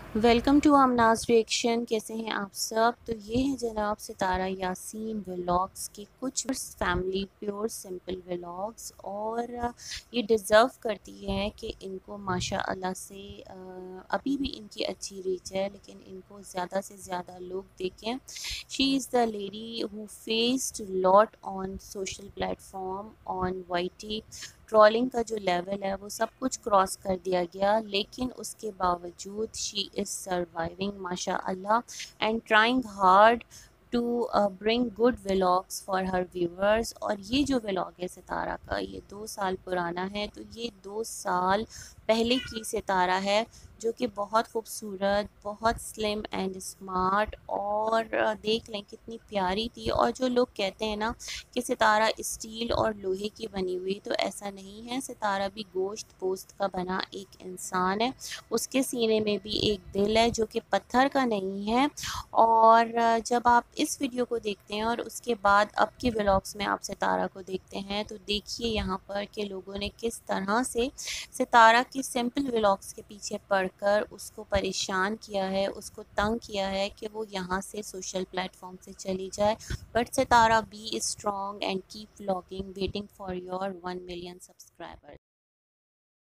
Welcome to آمناز reaction. کیسے ہیں آپ سب؟ تو یہ ہے جناب ستارہ یاسین ولاگس کی کچھ فیملی پیور سمپل ولاگس، اور یہ ڈیزرو کرتی ہے کہ ان کو ماشاء اللہ سے ابھی بھی ان کی اچھی ریچ ہے، لیکن ان کو زیادہ سے زیادہ لوگ دیکھیں. She is the lady who faced lot on social platform on Y T. Trolling کا جو لیول ہے وہ سب کچھ کراس کر دیا گیا، لیکن اس کے باوجود شی از سروائیونگ ماشاء اللہ and trying hard to bring good vlogs for her viewers. اور یہ جو ولاگ ہے ستارہ کا، یہ 2 سال پرانا ہے. تو یہ 2 سال پہلے کی ستارہ ہے، جو کہ بہت خوبصورت، بہت سلم اینڈ اسمارٹ، اور دیکھ لیں کتنی پیاری تھی. اور جو لوگ کہتے ہیں نا کہ ستارہ اسٹیل اور لوہے کی بنی ہوئی، تو ایسا نہیں ہے. ستارہ بھی گوشت پوست کا بنا ایک انسان ہے. اس کے سینے میں بھی ایک دل ہے جو کہ پتھر کا نہیں ہے. اور جب آپ اس ویڈیو کو دیکھتے ہیں اور اس کے بعد اب کے ولاگس میں آپ ستارہ کو دیکھتے ہیں، تو دیکھیے یہاں پر کہ لوگوں نے کس طرح سے ستارہ کی سمپل ولاگس کے پیچھے پڑھ کر اس کو پریشان کیا ہے، اس کو تنگ کیا ہے کہ وہ یہاں سے سوشل پلیٹ فارم سے چلی جائے. But Sitara be strong and keep vlogging, waiting for your 1 million subscribers.